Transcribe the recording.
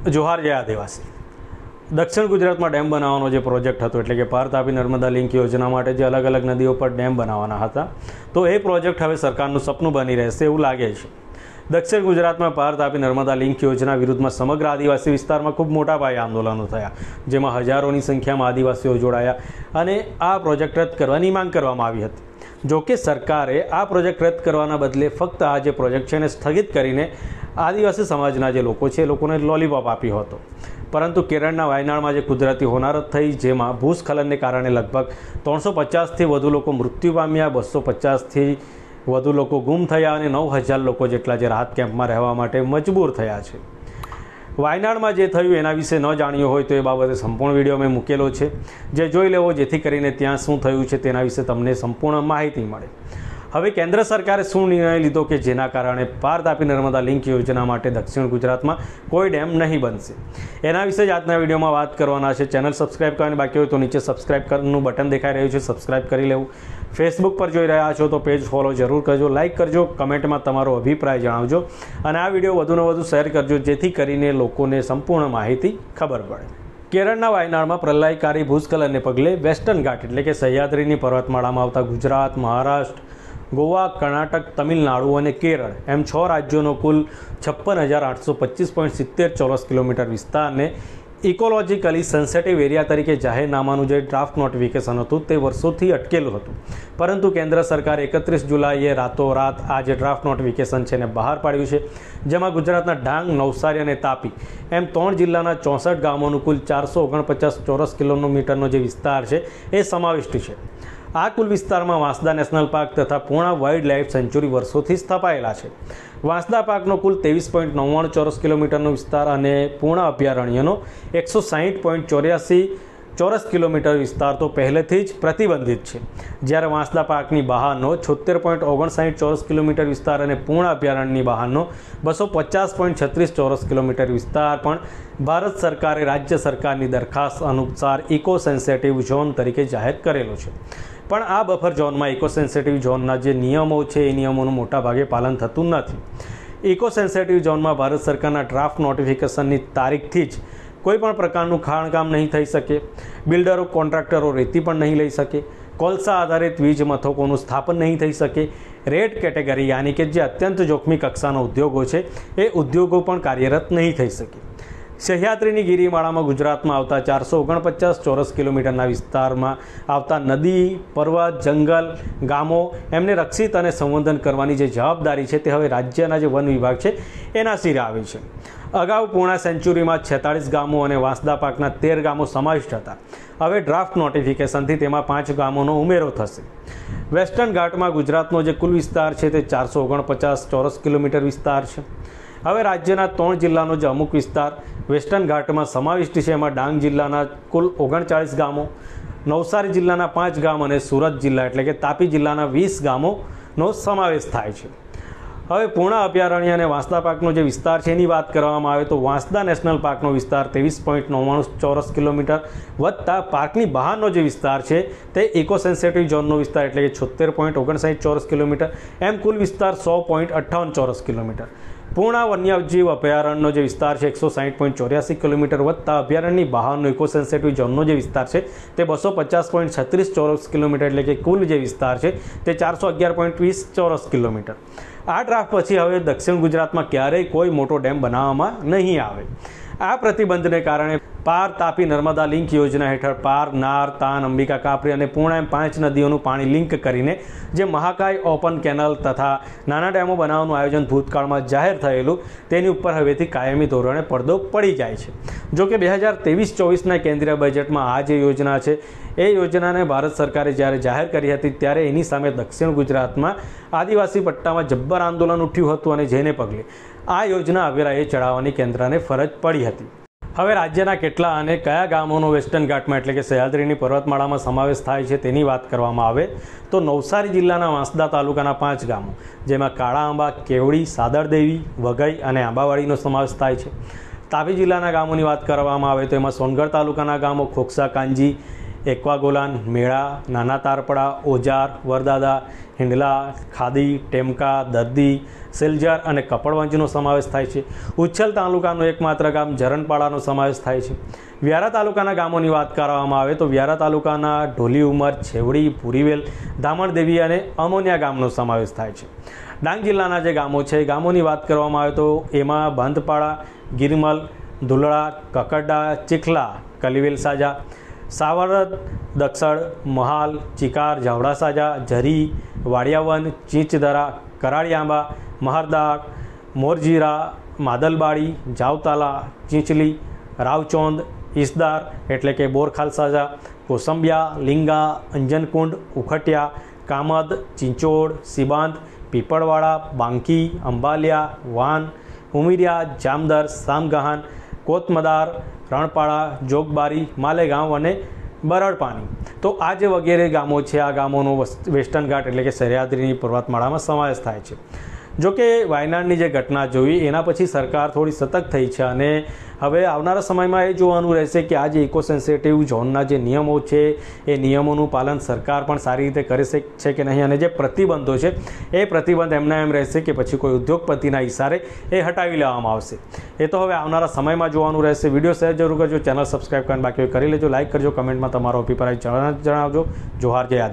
જોહાર જય આદિવાસી। દક્ષિણ ગુજરાતમાં ડેમ બનાવવાનો જે પ્રોજેક્ટ હતો એટલે કે પાર તાપી નર્મદા લિંક યોજના માટે જે અલગ અલગ નદીઓ પર ડેમ બનાવવાના હતા, તો એ પ્રોજેક્ટ હવે સરકારનું સપનું બની રહેશે એવું લાગે છે। દક્ષિણ ગુજરાતમાં પાર તાપી નર્મદા લિંક યોજના વિરુદ્ધમાં સમગ્ર આદિવાસી વિસ્તારમાં ખૂબ મોટા પાયે આંદોલનો થયા, જેમાં હજારોની સંખ્યામાં આદિવાસીઓ જોડાયા અને આ પ્રોજેક્ટ રદ કરવાની માંગ કરવામાં આવી હતી। જોકે સરકારે આ પ્રોજેક્ટ રદ કરવાના બદલે ફક્ત આ જે પ્રોજેક્ટ છે એને સ્થગિત કરીને આદિવાસી સમાજના જે લોકો છે એ લોકોને લોલીપોપ આપ્યો હતો। પરંતુ કેરળના વાયનાડમાં જે કુદરતી હોનારત થઈ, જેમાં ભૂસ્ખલનને કારણે લગભગ 350થી વધુ લોકો મૃત્યુ પામ્યા, 250થી વધુ લોકો ગુમ થયા અને 9000 લોકો જેટલા જે રાહત કેમ્પમાં રહેવા માટે મજબૂર થયા છે। વાયનાડમાં જે થયું એના વિશે ન જાણ્યું હોય તો એ બાબતે સંપૂર્ણ વિડીયો મેં મૂકેલો છે, જે જોઈ લેવો, જેથી કરીને ત્યાં શું થયું છે તેના વિશે તમને સંપૂર્ણ માહિતી મળે। હવે કેન્દ્ર સરકારે શું નિર્ણય લીધો કે જેના કારણે પાર તાપી નર્મદા લિંક યોજના માટે દક્ષિણ ગુજરાતમાં કોઈ ડેમ નહીં બનશે, એના વિશે જ આજના વિડીયોમાં વાત કરવાના છે। ચેનલ સબસ્ક્રાઈબ કરવાની બાકી હોય તો નીચે સબસ્ક્રાઈબ કરવાનું બટન દેખાઈ રહ્યું છે, સબસ્ક્રાઈબ કરી લેવું। ફેસબુક પર જોઈ રહ્યા છો તો પેજ ફોલો જરૂર કરજો, લાઇક કરજો, કમેન્ટમાં તમારો અભિપ્રાય જણાવજો અને આ વિડીયો વધુને વધુ શેર કરજો, જેથી કરીને લોકોને સંપૂર્ણ માહિતી ખબર પડે। કેરળના વાયનાડમાં પ્રલયકારી ભૂસ્ખલનને પગલે વેસ્ટર્ન ઘાટ એટલે કે સહ્યાદ્રીની પર્વતમાળામાં આવતા ગુજરાત, મહારાષ્ટ્ર, ગોવા, કર્ણાટક, તમિલનાડુ અને કેરળ એમ 6 રાજ્યોનો કુલ 56,825.70 ચોરસ કિલોમીટર વિસ્તારને ઇકોલોજીકલી સેન્સિટિવ એરિયા તરીકે જાહેરનામાનું જે ડ્રાફ્ટ નોટિફિકેશન હતું તે વર્ષોથી અટકેલું હતું, પરંતુ કેન્દ્ર સરકારે 31 જુલાઈએ રાતોરાત આ જે ડ્રાફ્ટ નોટિફિકેશન છે એને બહાર પાડ્યું છે, જેમાં ગુજરાતના ડાંગ, નવસારી અને તાપી એમ 3 જિલ્લાના 64 ગામોનું કુલ 449 ચોરસ કિલોમીટરનો જે વિસ્તાર છે એ સમાવિષ્ટ છે। આ કુલ વિસ્તારમાં વાંસદા નેશનલ પાર્ક તથા પૂર્ણા વાઇલ્ડ લાઇફ સેન્ચ્યુરી વર્ષોથી સ્થપાયેલા છે। વાંસદા પાર્કનો કુલ 23.99 ચોરસ કિલોમીટરનો વિસ્તાર અને પૂર્ણા અભયારણ્યનો 160.84 ચોરસ કિલોમીટર વિસ્તાર તો પહેલેથી જ પ્રતિબંધિત છે, જ્યારે વાંસદા પાર્કની બહારનો 76.59 ચોરસ કિલોમીટર વિસ્તાર અને પૂર્ણા અભયારણ્યની બહારનો 250.36 ચોરસ કિલોમીટર વિસ્તાર પણ ભારત સરકારે રાજ્ય સરકારની દરખાસ્ત અનુસાર ઇકો સેન્સિટિવ ઝોન તરીકે જાહેર કરેલો છે। પણ આ બફર ઝોનમાં ઇકો સેન્સિટિવ ઝોનના જે નિયમો છે એ નિયમોનું મોટાભાગે પાલન થતું નથી। ઇકો સેન્સિટિવ ઝોનમાં ભારત સરકારના ડ્રાફ્ટ નોટિફિકેશનની તારીખથી જ કોઈ પણ પ્રકારનું ખાણકામ નહીં થઈ શકે, બિલ્ડરો, કોન્ટ્રાક્ટરો રેતી પણ નહીં લઈ શકે, કોલસા આધારિત વીજ મથકોનું સ્થાપન નહીં થઈ શકે, રેડ કેટેગરી યાની કે જે અત્યંત જોખમી કક્ષાના ઉદ્યોગો છે એ ઉદ્યોગો પણ કાર્યરત નહીં થઈ શકે। સહ્યાદ્રીની ગિરિમાળામાં ગુજરાતમાં આવતા 449 ચોરસ કિલોમીટરના વિસ્તારમાં આવતા નદી, પર્વત, જંગલ, ગામો એમને રક્ષિત અને સંવર્ધન કરવાની જે જવાબદારી છે તે હવે રાજ્યના જે વન વિભાગ છે એના સિરે આવી છે। અગાઉ પૂર્ણા સેન્ચ્યુરીમાં 46 ગામો અને વાંસદા પાર્કના 13 ગામો સમાવિષ્ટ હતા, હવે ડ્રાફ્ટ નોટિફિકેશનથી તેમાં 5 ગામોનો ઉમેરો થશે। વેસ્ટર્ન ઘાટમાં ગુજરાતનો જે કુલ વિસ્તાર છે તે 449 ચોરસ કિલોમીટર વિસ્તાર છે। હવે રાજ્યના 3 જિલ્લાનો જે અમુક વિસ્તાર વેસ્ટર્ન ઘાટમાં સમાવિષ્ટ છે, એમાં ડાંગ જિલ્લાના કુલ 39 ગામો, નવસારી જિલ્લાના 5 ગામ અને સુરત જિલ્લા એટલે કે તાપી જિલ્લાના 20 ગામોનો સમાવેશ થાય છે। હવે પૂર્ણા અભયારણ્ય અને વાંસદા પાર્કનો જે વિસ્તાર છે એની વાત કરવામાં આવે તો વાંસદા નેશનલ પાર્કનો વિસ્તાર 23.99 ચોરસ કિલોમીટર વત્તા પાર્કની બહારનો જે વિસ્તાર છે તે ઇકો સેન્સિટિવ ઝોનનો વિસ્તાર એટલે કે 76.59 ચોરસ કિલોમીટર એમ કુલ વિસ્તાર 100.58 ચોરસ કિલોમીટર। પૂર્ણા વન્યજીવ અભયારણ્યનો જે વિસ્તાર છે 160.84 કિલોમીટર વત્તા અભયારણ્યની બહારનો ઇકો સેન્સિટિવ ઝોનનો જે વિસ્તાર છે તે 250.36 ચોરસ કિલોમીટર એટલે કે કુલ જે વિસ્તાર છે તે 411.20 ચોરસ કિલોમીટર। આ ડ્રાફ્ટ પછી હવે દક્ષિણ ગુજરાતમાં ક્યારેય કોઈ મોટો ડેમ બનાવવામાં નહીં આવે। આ પ્રતિબંધને કારણે પાર તાપી નર્મદા લિંક યોજના હેઠળ પાર, નાર, તાન, અંબિકા, કાપરી અને પૂર્ણા એમ 5 નદીઓનું પાણી લિંક કરીને જે મહાકાય ઓપન કેનલ તથા નાના ડેમો બનાવવાનું આયોજન ભૂતકાળમાં જાહેર થયેલું તેની ઉપર હવેથી કાયમી ધોરણે પડદો પડી જાય છે। જોકે 2023-24ના કેન્દ્રીય બજેટમાં આ જે યોજના છે એ યોજનાને ભારત સરકારે જ્યારે જાહેર કરી હતી ત્યારે એની સામે દક્ષિણ ગુજરાતમાં આદિવાસી પટ્ટામાં જબ્બર આંદોલન ઉઠ્યું હતું અને જેને પગલે આ યોજના અવેરાએ ચડાવવાની કેન્દ્રને ફરજ પડી હતી। હવે રાજ્યના કેટલા અને કયા ગામોનો વેસ્ટર્ન ઘાટમાં એટલે કે સહ્યાદ્રીની પર્વતમાળામાં સમાવેશ થાય છે તેની વાત કરવામાં આવે તો નવસારી જિલ્લાના વાંસદા તાલુકાના 5 ગામો જેમાં કાળા આંબા, કેવડી, સાદરદેવી, વઘઈ અને આંબાવાડીનો સમાવેશ થાય છે। તાપી જિલ્લાના ગામોની વાત કરવામાં આવે તો એમાં સોનગઢ તાલુકાના ગામો ખોખસા, કાંજી, એક્વાગોલાન, મેળા, નાના તારપડા, ઓજાર, વરદાદા, હિંડલા, ખાદી, ટેમકા, દર્દી, સેલજાર અને કપડવંજનો સમાવેશ થાય છે. ઉચ્છલ તાલુકાનું એકમાત્ર ગામ જરણપાડાનો સમાવેશ થાય છે. વ્યારા તાલુકાના ગામોની વાત કરવામાં આવે તો વ્યારા તાલુકાના ઢોલી ઉમર, છેવડી, પુરીવેલ, ધામણદેવી અને અમોનિયા ગામનો સમાવેશ થાય છે. ડાંગ જિલ્લાના જે ગામો છે એ ગામોની વાત કરવામાં આવે તો એમાં બાંધપાડા, ગિરમલ, ધુલડા, કકરડા, ચીખલા, કલીવેલ સાજા, સાવરદ, દક્ષળ, મહાલ, ચિકાર, જાવડા સાજા, ઝરી, વાડિયાવન, ચીંચદરા, કરાળિયાંબા, મહરદાગ, મોરજીરા, માદલબાડી, જાવતાલા, ચીંચલી, રાવચોંદ, ઈસદાર એટલે કે બોરખાલ સાજા, કોસંબિયા, લીંગા, અંજનકુંડ, ઉખટિયા, કામદ, ચિંચોડ, સિબાંત, પીપળવાડા, બાંકી, અંબાલિયા, વાન, ઉમિરિયા, જામદર, સામગહાન, કોતમદાર, રણપાડા, જોગબારી, માલેગાંવ અને બરડપાણી. તો આ જે વગેરે ગામો છે આ ગામોનો વેસ્ટર્ન ઘાટ એટલે કે સહ્યાદ્રીની પર્વતમાળામાં સમાવેશ થાય છે. જો કે વાયનાડની જે ઘટના જોઈ એના પછી સરકાર થોડી સતર્ક થઈ છે અને હવે આવનારા સમયમાં એ જોવાનું રહેશે કે આ જે ઇકો સેન્સિટિવ ઝોનના જે નિયમો છે એ નિયમોનું પાલન સરકાર પણ સારી રીતે કરે છે કે નહીં, અને જે પ્રતિબંધો છે એ પ્રતિબંધ એમના એમ રહેશે કે પછી કોઈ ઉદ્યોગપતિના ઇશારે એ હટાવી લેવામાં આવશે. એ તો હવે આવનારા સમયમાં જોવાનું રહેશે. વિડીયો શેર જરૂર કરજો, ચેનલ સબસ્ક્રાઈબ કરીને બાકી કરી લેજો, લાઇક કરજો, કમેન્ટમાં તમારો અભિપ્રાય જણાવજો. જોહાર, જય આદિવાસી.